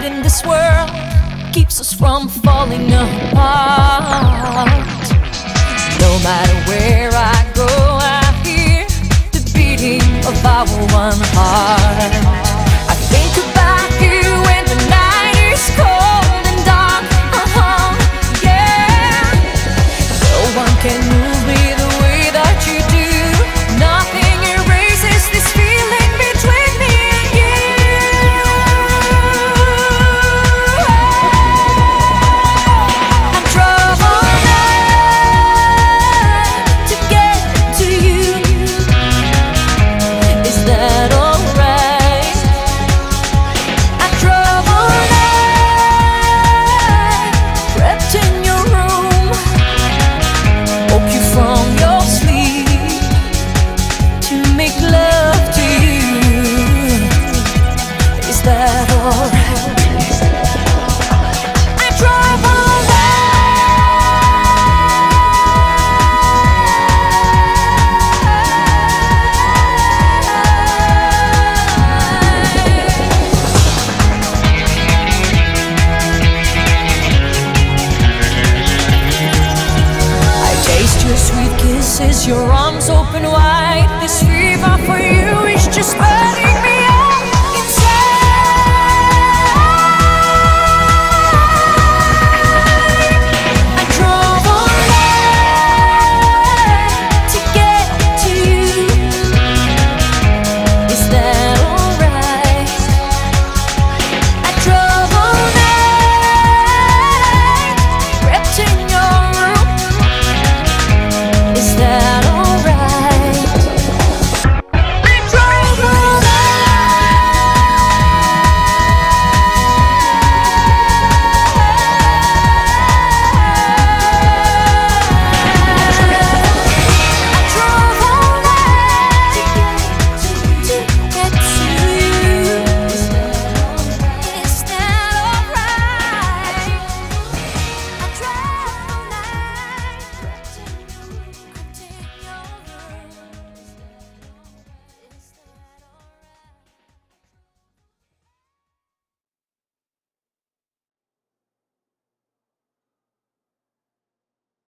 in this world keeps us from falling apart. No matter where I go, I hear the beating of our one heart. I think about you when the night is cold and dark. Yeah. No one can move me the way that you do. Nothing erases this feeling between me and you. I drove all night to get to you. Is that alright? I drove all night, crept in your room, woke you from your sleep to make love to you. Is that alright? I drove all I taste your sweet kisses, your arms open wide. This river